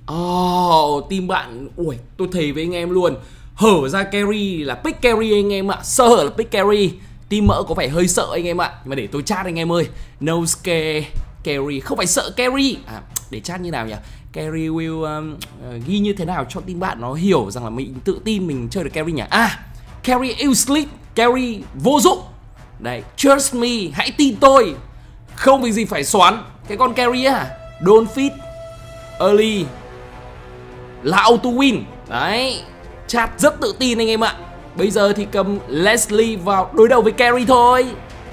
Team bạn, ui, tôi thề với anh em luôn, hở ra carry là pick carry anh em ạ, sơ hở là pick carry. Team mỡ có vẻ hơi sợ anh em ạ, nhưng mà để tôi chat anh em ơi. No scare carry, không phải sợ carry. Để chat như nào nhỉ? Carry will ghi như thế nào cho team bạn nó hiểu rằng là mình tự tin mình chơi được carry nhỉ? Carry useless, carry vô dụng. Đấy, trust me, hãy tin tôi. Không vì gì phải xoắn. Cái con carry don't fit early là auto win. Đấy, chat rất tự tin anh em ạ. Bây giờ thì cầm Leslie vào đối đầu với carry thôi.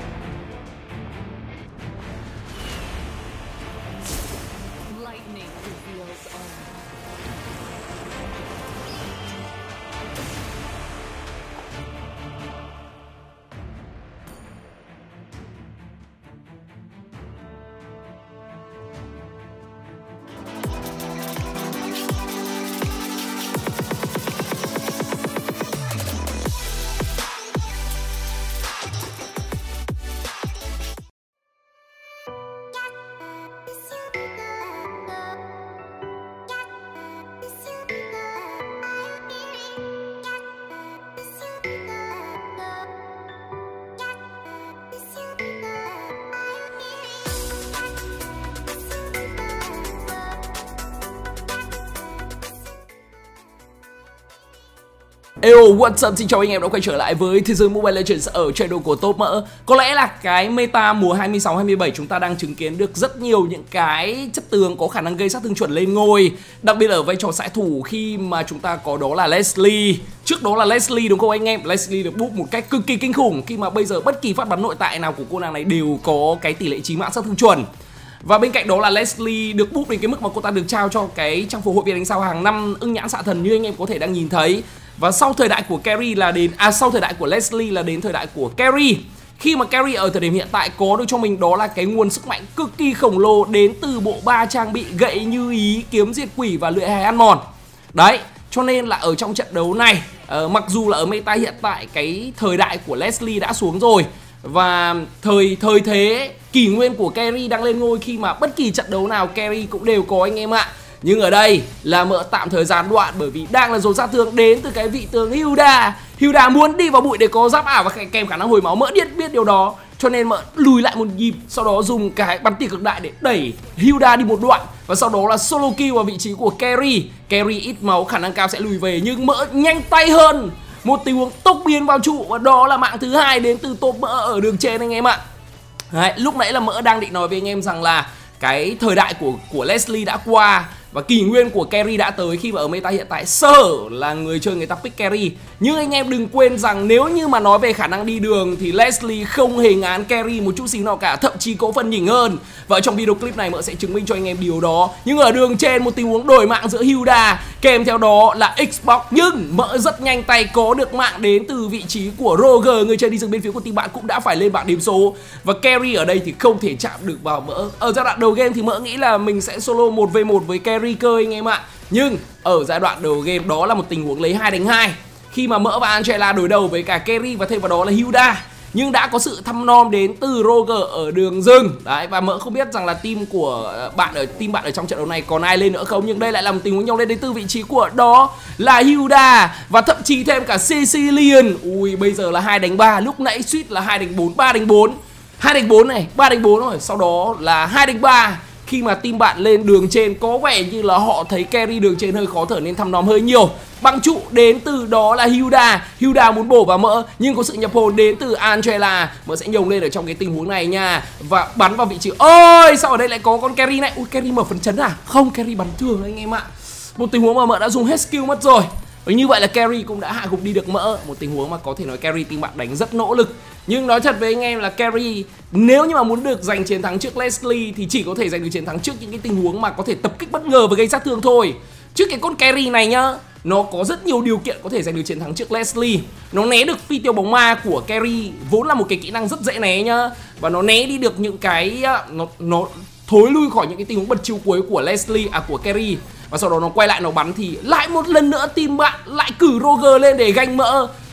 What's up, xin chào anh em đã quay trở lại với thế giới Mobile Legends ở channel của Top Mỡ. Có lẽ là cái meta mùa 26-27 chúng ta đang chứng kiến được rất nhiều những cái chất tướng có khả năng gây sát thương chuẩn lên ngôi. Đặc biệt ở vai trò xạ thủ khi mà chúng ta có đó là Leslie. Trước đó là Leslie đúng không anh em? Leslie được búp một cách cực kỳ kinh khủng khi mà bây giờ bất kỳ phát bắn nội tại nào của cô nàng này đều có cái tỷ lệ chí mạng sát thương chuẩn. Và bên cạnh đó là Leslie được búp đến cái mức mà cô ta được trao cho cái trang phục hội viên đánh sao hàng năm ưng nhãn xạ thần như anh em có thể đang nhìn thấy. Và sau thời đại của carry là đến sau thời đại của Leslie là đến thời đại của carry. Khi mà carry ở thời điểm hiện tại có được cho mình đó là cái nguồn sức mạnh cực kỳ khổng lồ đến từ bộ 3 trang bị gậy như ý, kiếm diệt quỷ và lưỡi hái ăn mòn. Đấy, cho nên là ở trong trận đấu này, mặc dù là ở meta hiện tại cái thời đại của Leslie đã xuống rồi và thời thế kỷ nguyên của carry đang lên ngôi khi mà bất kỳ trận đấu nào carry cũng đều có anh em ạ. Nhưng ở đây là Mỡ tạm thời gián đoạn bởi vì đang là dồn sát thương đến từ cái vị tướng Hilda. Hilda muốn đi vào bụi để có giáp ảo và kèm khả năng hồi máu. Mỡ biết điều đó, cho nên Mỡ lùi lại một nhịp, sau đó dùng cái bắn tỉa cực đại để đẩy Hilda đi một đoạn. Và sau đó là solo kill vào vị trí của carry. Carry ít máu, khả năng cao sẽ lùi về, nhưng Mỡ nhanh tay hơn. Một tình huống tốc biến vào trụ và đó là mạng thứ hai đến từ Top Mỡ ở đường trên anh em ạ. Đấy, lúc nãy là Mỡ đang định nói với anh em rằng là cái thời đại của Leslie đã qua và kỷ nguyên của carry đã tới khi mà ở meta hiện tại sơ hở là người chơi người ta pick carry. Nhưng anh em đừng quên rằng nếu như mà nói về khả năng đi đường thì Leslie không hề ngán carry một chút xíu nào cả, thậm chí có phần nhỉnh hơn. Và trong video clip này Mỡ sẽ chứng minh cho anh em điều đó. Nhưng ở đường trên một tình huống đổi mạng giữa Hilda kèm theo đó là Xbox, nhưng Mỡ rất nhanh tay có được mạng đến từ vị trí của Roger, người chơi đi rừng bên phía của team bạn cũng đã phải lên bảng điểm số. Và carry ở đây thì không thể chạm được vào Mỡ. Ở giai đoạn đầu game thì Mỡ nghĩ là mình sẽ solo 1v1 với carry cơ anh em ạ. Nhưng ở giai đoạn đầu game đó là một tình huống lấy 2 đánh 2 khi mà Mỡ và Angela đối đầu với cả carry và thêm vào đó là Hilda. Nhưng đã có sự thăm nom đến từ Roger ở đường rừng. Đấy, và Mỡ không biết rằng là team bạn ở trong trận đấu này còn ai lên nữa không. Nhưng đây lại là một tình huống nhau lên đến từ vị trí của đó là Hilda và thậm chí thêm cả Sicilian. Ui, bây giờ là 2 đánh 3, lúc nãy suýt là 2 đánh 4, 3 đánh 4. 2 đánh 4 này, 3 đánh 4 rồi, sau đó là 2 đánh 3. Khi mà team bạn lên đường trên có vẻ như là họ thấy carry đường trên hơi khó thở nên thăm nom hơi nhiều. Băng trụ đến từ đó là Hilda muốn bổ vào Mỡ nhưng có sự nhập hồn đến từ Angela. Mỡ sẽ nhồng lên ở trong cái tình huống này nha và bắn vào vị trí. Ôi, sao ở đây lại có con carry này? Ui, carry mở phấn chấn à? Không, carry bắn thường anh em ạ. Một tình huống mà Mỡ đã dùng hết skill mất rồi. Và như vậy là carry cũng đã hạ gục đi được Mỡ. Một tình huống mà có thể nói carry team bạn đánh rất nỗ lực. Nhưng nói thật với anh em là carry nếu như mà muốn được giành chiến thắng trước Leslie thì chỉ có thể giành được chiến thắng trước những cái tình huống mà có thể tập kích bất ngờ và gây sát thương thôi. Trước cái con carry này nhá, nó có rất nhiều điều kiện có thể giành được chiến thắng trước Leslie. Nó né được phi tiêu bóng ma của carry, vốn là một cái kỹ năng rất dễ né nhá. Và nó né đi được những cái nó thối lui khỏi những cái tình huống bật chiêu cuối của Leslie của carry. Và sau đó nó quay lại nó bắn thì lại một lần nữa team bạn lại cử Roger lên để ganh Mỡ.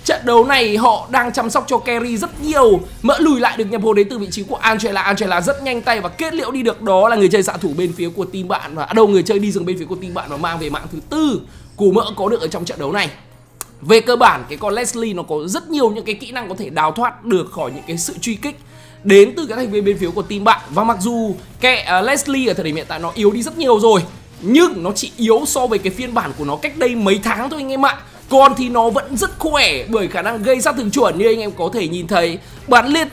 Trận đấu này họ đang chăm sóc cho carry rất nhiều. Mỡ lùi lại được nhập hồ đến từ vị trí của Angela. Angela rất nhanh tay và kết liễu đi được đó là người chơi xạ thủ bên phía của team bạn, và người chơi đi rừng bên phía của team bạn, và mang về mạng thứ 4 của Mỡ có được ở trong trận đấu này. Về cơ bản cái con Leslie nó có rất nhiều những cái kỹ năng có thể đào thoát được khỏi những cái sự truy kích đến từ các thành viên bên phía của team bạn. Và mặc dù cái Leslie ở thời điểm hiện tại nó yếu đi rất nhiều rồi, nhưng nó chỉ yếu so với cái phiên bản của nó cách đây mấy tháng thôi anh em ạ. Còn thì nó vẫn rất khỏe bởi khả năng gây sát thương chuẩn như anh em có thể nhìn thấy. Bắn liên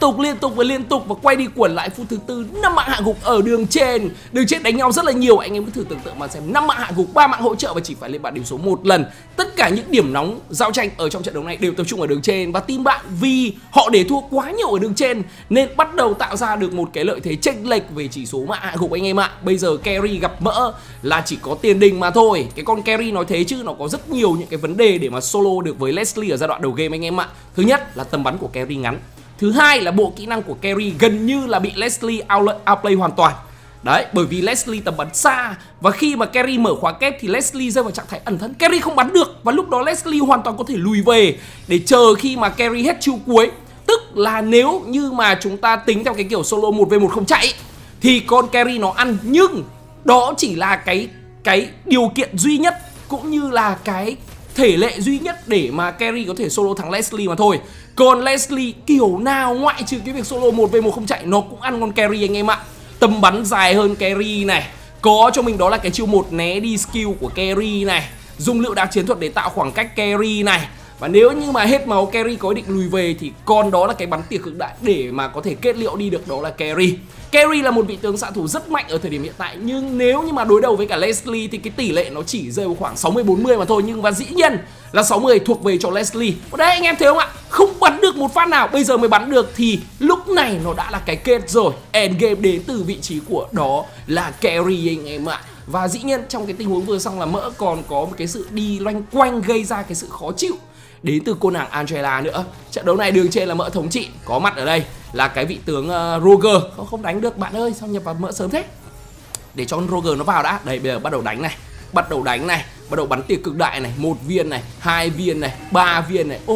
tục và quay đi quẩn lại phút thứ 4, 5 mạng hạ gục ở đường trên. Đường trên đánh nhau rất là nhiều, anh em cứ thử tưởng tượng mà xem, 5 mạng hạ gục, 3 mạng hỗ trợ và chỉ phải lên bàn điểm số 1 lần. Tất cả những điểm nóng giao tranh ở trong trận đấu này đều tập trung ở đường trên, và team bạn vì họ để thua quá nhiều ở đường trên nên bắt đầu tạo ra được một cái lợi thế chênh lệch về chỉ số mạng hạ gục anh em ạ. Bây giờ carry gặp Mỡ là chỉ có tiền đình mà thôi. Cái con carry nói thế chứ nó có rất nhiều những cái vấn đề để mà solo được với Leslie ở giai đoạn đầu game anh em ạ. Thứ nhất là tầm bắn của carry ngắn. Thứ hai là bộ kỹ năng của carry gần như là bị Leslie outplay hoàn toàn. Đấy, bởi vì Leslie tầm bắn xa, và khi mà carry mở khóa kép thì Leslie rơi vào trạng thái ẩn thân, carry không bắn được, và lúc đó Leslie hoàn toàn có thể lùi về để chờ khi mà carry hết chiêu cuối. Tức là nếu như mà chúng ta tính theo cái kiểu solo 1v1 không chạy thì con carry nó ăn, nhưng đó chỉ là cái điều kiện duy nhất cũng như là cái thể lệ duy nhất để mà carry có thể solo thắng Leslie mà thôi. Còn Leslie kiểu nào ngoại trừ cái việc solo 1v1 không chạy nó cũng ăn con carry anh em ạ. Tầm bắn dài hơn carry này, có cho mình đó là cái chiêu 1 né đi skill của carry này, dùng lựu đạn chiến thuật để tạo khoảng cách carry này. Và nếu như mà hết máu carry có ý định lùi về thì còn đó là cái bắn tỉa cực đại để mà có thể kết liễu đi được đó là carry. Carry là một vị tướng xạ thủ rất mạnh ở thời điểm hiện tại, nhưng nếu như mà đối đầu với cả Leslie thì cái tỷ lệ nó chỉ rơi vào khoảng 60-40 mà thôi. Nhưng và dĩ nhiên là 60 thuộc về cho Leslie. Đấy anh em thấy không ạ? Không bắn được một phát nào, bây giờ mới bắn được thì lúc này nó đã là cái kết rồi. Endgame đến từ vị trí của đó là carry anh em ạ. Và dĩ nhiên trong cái tình huống vừa xong là Mỡ còn có một cái sự đi loanh quanh gây ra cái sự khó chịu đến từ cô nàng Angela nữa. Trận đấu này đường trên là Mỡ thống trị, có mặt ở đây là cái vị tướng Roger. Không đánh được bạn ơi, sao nhập vào Mỡ sớm thế? Để cho con Roger nó vào đã. Đây bây giờ bắt đầu đánh này, bắt đầu bắn tia cực đại này, 1 viên này, 2 viên này, 3 viên này.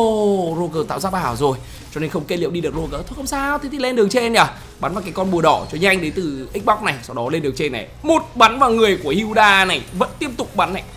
Roger tạo ra bảo rồi, cho nên không kết liễu đi được Roger. Thôi không sao, thế thì lên đường trên nhỉ. Bắn vào cái con bùa đỏ cho nhanh đến từ Xbox này, sau đó lên đường trên này. Một bắn vào người của Hilda này, vẫn tiếp tục bắn này.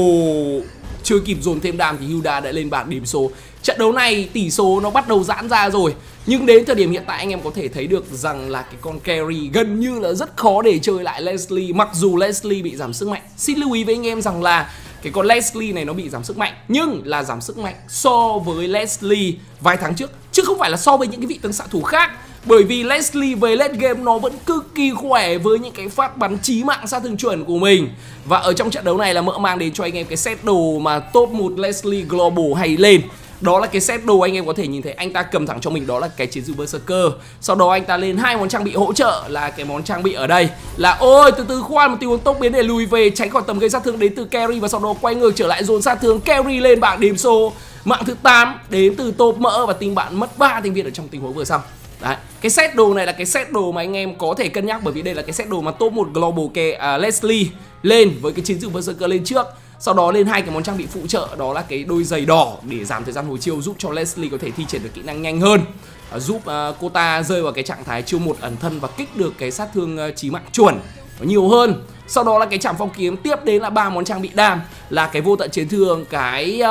Chưa kịp dồn thêm đam thì Hilda đã lên bảng điểm số. Trận đấu này tỷ số nó bắt đầu giãn ra rồi, nhưng đến thời điểm hiện tại anh em có thể thấy được rằng là cái con carry gần như là rất khó để chơi lại Leslie. Mặc dù Leslie bị giảm sức mạnh, xin lưu ý với anh em rằng là cái con Leslie này nó bị giảm sức mạnh, nhưng là giảm sức mạnh so với Leslie vài tháng trước, chứ không phải là so với những cái vị tướng xạ thủ khác. Bởi vì Leslie về late game nó vẫn cực kỳ khỏe với những cái phát bắn chí mạng sát thương chuẩn của mình. Và ở trong trận đấu này là Mỡ mang đến cho anh em cái set đồ mà top 1 Leslie Global hay lên. Đó là cái set đồ anh em có thể nhìn thấy anh ta cầm thẳng cho mình đó là cái chiến dư Berserker. Sau đó anh ta lên 2 món trang bị hỗ trợ, là cái món trang bị ở đây là từ từ khoan một tình huống tốc biến để lùi về tránh khỏi tầm gây sát thương đến từ carry, và sau đó quay ngược trở lại dồn sát thương. Carry lên bảng điểm số mạng thứ 8 đến từ top Mỡ, và team bạn mất 3 thành viên ở trong tình huống vừa xong. Đấy, cái set đồ này là cái set đồ mà anh em có thể cân nhắc, bởi vì đây là cái set đồ mà top 1 Global Leslie lên với cái chiến dư Berserker lên trước. Sau đó lên 2 cái món trang bị phụ trợ, đó là cái đôi giày đỏ để giảm thời gian hồi chiêu, giúp cho Leslie có thể thi triển được kỹ năng nhanh hơn, giúp cô ta rơi vào cái trạng thái chiêu 1 ẩn thân và kích được cái sát thương chí mạng chuẩn nó nhiều hơn. Sau đó là cái chạm phong kiếm, tiếp đến là 3 món trang bị đam, là cái vô tận chiến thương, cái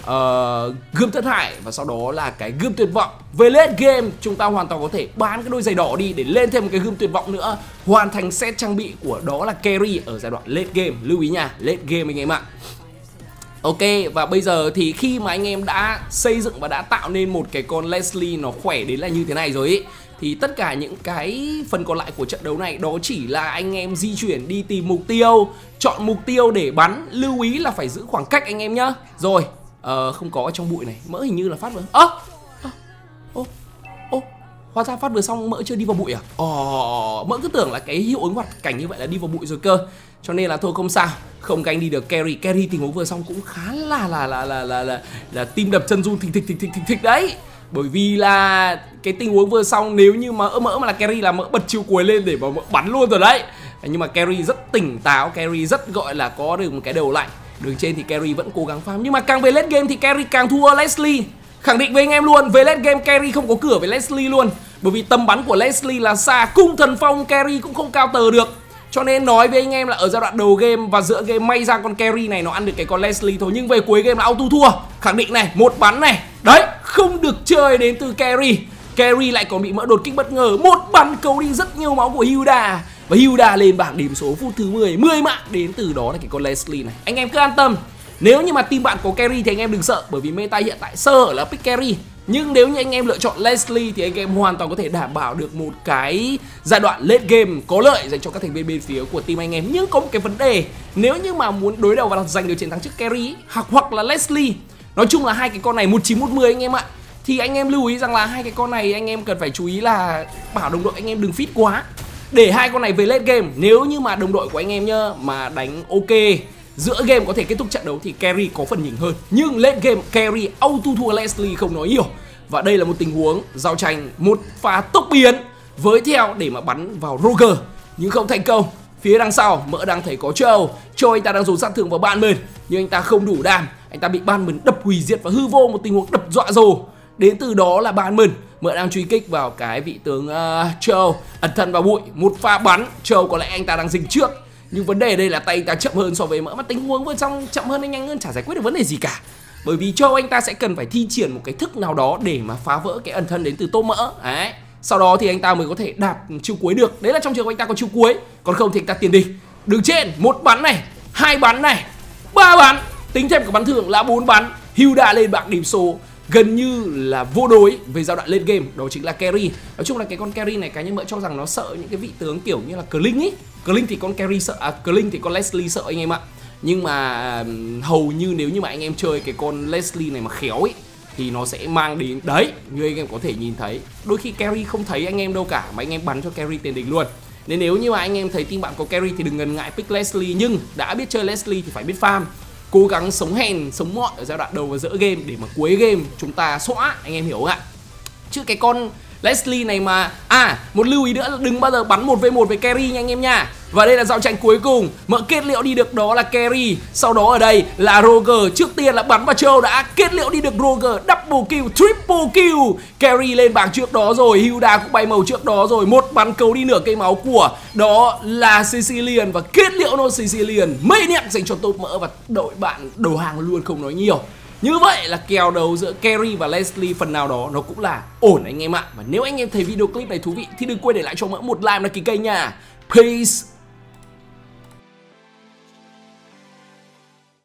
gươm thất hại, và sau đó là cái gươm tuyệt vọng. Về late game chúng ta hoàn toàn có thể bán cái đôi giày đỏ đi để lên thêm một cái gươm tuyệt vọng nữa, hoàn thành set trang bị của đó là carry ở giai đoạn late game. Lưu ý nha, late game anh em ạ. Ok, và bây giờ thì khi mà anh em đã xây dựng và đã tạo nên một cái con Leslie nó khỏe đến là như thế này rồi ý, thì tất cả những cái phần còn lại của trận đấu này đó chỉ là anh em di chuyển đi tìm mục tiêu, chọn mục tiêu để bắn. Lưu ý là phải giữ khoảng cách anh em nhá. Rồi, không có ở trong bụi này, Mỡ hình như là phát vừa hóa ra phát vừa xong Mỡ chưa đi vào bụi à? Mỡ cứ tưởng là cái hiệu ứng hoạt cảnh như vậy là đi vào bụi rồi cơ. Cho nên là thôi không sao, không gánh đi được carry. Carry tình huống vừa xong cũng khá là tim đập chân run thịch đấy. Bởi vì là cái tình huống vừa xong nếu như mà Mỡ mà là carry là Mỡ bật chiêu cuối lên để mà Mỡ bắn luôn rồi đấy. Nhưng mà carry rất tỉnh táo, carry rất gọi là có được một cái đầu lạnh. Đường trên thì carry vẫn cố gắng farm, nhưng mà càng về late game thì carry càng thua Leslie. Khẳng định với anh em luôn, về late game carry không có cửa với Leslie luôn. Bởi vì tầm bắn của Leslie là xa, cung thần phong carry cũng không cao tờ được. Cho nên nói với anh em là ở giai đoạn đầu game và giữa game may ra con carry này nó ăn được cái con Leslie thôi. Nhưng về cuối game là auto thua. Khẳng định này, một bắn này. Đấy, không được chơi đến từ carry. Carry lại còn bị mỡ đột kích bất ngờ. Một bắn cấu đi rất nhiều máu của Hilda. Và Hilda lên bảng điểm số phút thứ 10 mạng đến từ đó là cái con Leslie này. Anh em cứ an tâm. Nếu như mà team bạn có carry thì anh em đừng sợ. Bởi vì meta hiện tại sơ ở là pick carry. Nhưng nếu như anh em lựa chọn Leslie thì anh em hoàn toàn có thể đảm bảo được một cái giai đoạn late game có lợi dành cho các thành viên bên phía của team anh em. Nhưng có một cái vấn đề, nếu như mà muốn đối đầu và giành được chiến thắng trước carry hoặc là Leslie, nói chung là hai cái con này 19-10 anh em ạ, thì anh em lưu ý rằng là hai cái con này anh em cần phải chú ý là bảo đồng đội anh em đừng fit quá, để hai con này về late game. Nếu như mà đồng đội của anh em nhá mà đánh ok, giữa game có thể kết thúc trận đấu thì carry có phần nhỉnh hơn. Nhưng late game carry auto thua Leslie không nói nhiều. Và đây là một tình huống giao tranh một pha tốc biến với theo để mà bắn vào Roger nhưng không thành công. Phía đằng sau Mỡ đang thấy có Châu anh ta đang dồn sát thương vào bạn mình nhưng anh ta không đủ đam. Anh ta bị bạn mình đập hủy diệt và hư vô, một tình huống đập dọa rồ. Đến từ đó là bạn mình Mỡ đang truy kích vào cái vị tướng Châu ẩn thân vào bụi. Một pha bắn Châu có lẽ anh ta đang dình trước, nhưng vấn đề đây là tay anh ta chậm hơn so với Mỡ. Mà tình huống vừa xong chậm hơn anh nhanh hơn chả giải quyết được vấn đề gì cả. Bởi vì Châu anh ta sẽ cần phải thi triển một cái thức nào đó để mà phá vỡ cái ẩn thân đến từ Tô Mỡ. Đấy, sau đó thì anh ta mới có thể đạp chiêu cuối được. Đấy là trong trường hợp anh ta có chiêu cuối. Còn không thì anh ta tiền địch. Đường trên, một bắn này, hai bắn này, ba bắn, tính thêm cả bắn thưởng là 4 bắn. Hilda lên bảng điểm số gần như là vô đối về giai đoạn lên game, đó chính là carry. Nói chung là cái con carry này cá nhân Mỡ cho rằng nó sợ những cái vị tướng kiểu như là Kling ý. Kling thì con carry sợ, Kling thì con Leslie sợ anh em ạ. Nhưng mà hầu như nếu như mà anh em chơi cái con Leslie này mà khéo ấy thì nó sẽ mang đến đấy, như anh em có thể nhìn thấy, đôi khi carry không thấy anh em đâu cả mà anh em bắn cho carry tiền địch luôn. Nên nếu như mà anh em thấy team bạn có carry thì đừng ngần ngại pick Leslie, nhưng đã biết chơi Leslie thì phải biết farm, cố gắng sống hèn sống mọn ở giai đoạn đầu và giữa game để mà cuối game chúng ta xóa, anh em hiểu không ạ? Chứ cái con Leslie này mà một lưu ý nữa là đừng bao giờ bắn 1v1 với carry nha anh em nha. Và đây là giao tranh cuối cùng, Mỡ kết liễu đi được đó là carry. Sau đó ở đây là Roger. Trước tiên là bắn vào Châu đã kết liễu đi được Roger. Double kill, triple kill. Carry lên bảng trước đó rồi, Hilda cũng bay màu trước đó rồi. Một bắn cấu đi nửa cây máu của đó là Sicilian và kết liễu nó Sicilian. Mây nhạc dành cho Top Mỡ và đội bạn đầu hàng luôn không nói nhiều. Như vậy là kèo đấu giữa carry và Leslie phần nào đó nó cũng là ổn anh em ạ. Và nếu anh em thấy video clip này thú vị thì đừng quên để lại cho Mỡ một like, đăng ký kênh nha. Peace.